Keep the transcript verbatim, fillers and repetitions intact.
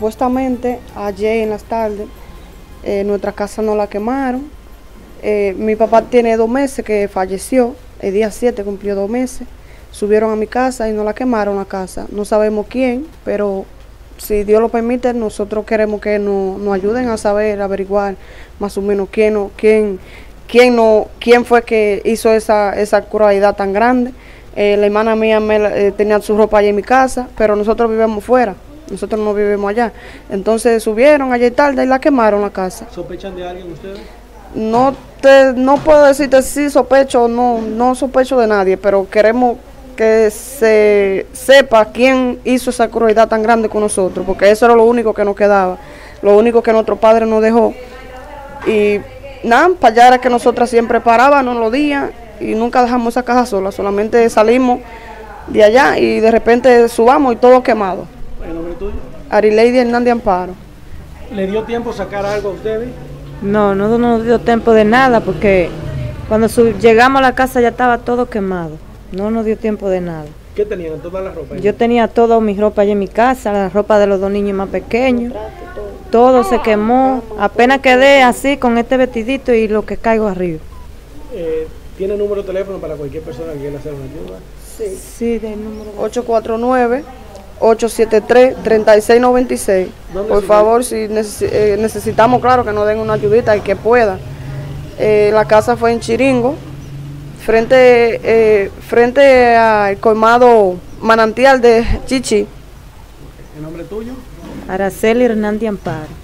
supuestamente ayer en las tardes eh, nuestra casa no la quemaron. Eh, mi papá tiene dos meses que falleció, el día siete cumplió dos meses. Subieron a mi casa y no la quemaron la casa. No sabemos quién, pero si Dios lo permite, nosotros queremos que nos, nos ayuden a saber, a averiguar más o menos quién, no, quién, quién, no, quién fue que hizo esa, esa crueldad tan grande. Eh, la hermana mía me, eh, tenía su ropa allá en mi casa, pero nosotros vivimos fuera, nosotros no vivimos allá. Entonces subieron ayer tarde y la quemaron la casa. ¿Sospechan de alguien ustedes? No te, no puedo decirte si sospecho o no, no sospecho de nadie, pero queremos que se sepa quién hizo esa crueldad tan grande con nosotros, porque eso era lo único que nos quedaba, lo único que nuestro padre nos dejó. Y nada, para allá era que nosotras siempre parábamos los días y nunca dejamos esa casa sola, solamente salimos de allá y de repente subamos y todo quemado. ¿El nombre tuyo? Arileidy Hernández Amparo. ¿Le dio tiempo sacar algo a ustedes? No, no nos dio tiempo de nada porque cuando llegamos a la casa ya estaba todo quemado. No nos dio tiempo de nada. ¿Qué tenían? ¿Toda la ropa? Yo tenía toda mi ropa allá en mi casa, la ropa de los dos niños más pequeños. Todo se quemó. Apenas quedé así con este vestidito y lo que caigo arriba. Eh, ¿Tiene número de teléfono para cualquier persona que quiera hacer una ayuda? Sí. Sí, del número de... ocho cuatro nueve, ocho siete tres, tres seis nueve seis. Por favor, si neces eh, necesitamos, claro, que nos den una ayudita y que pueda. Eh, la casa fue en Chiringo, frente, eh, frente al colmado Manantial de Chichi. ¿El nombre tuyo? Araceli Hernández Amparo.